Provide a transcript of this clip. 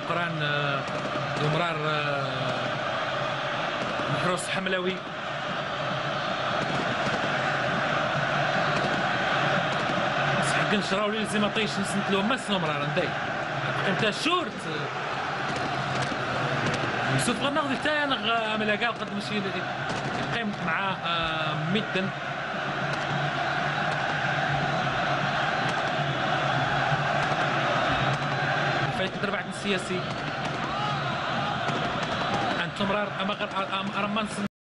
قران المرار محروس حملوي كنشراو لي لازم طيش نسنتلو ماس المرار نداي انت شورت يوسف غناخذ حتى انا عملها كاع قد ماشي قيمت مع ميدن فايت ضربة السياسي انت مرار اما ارمان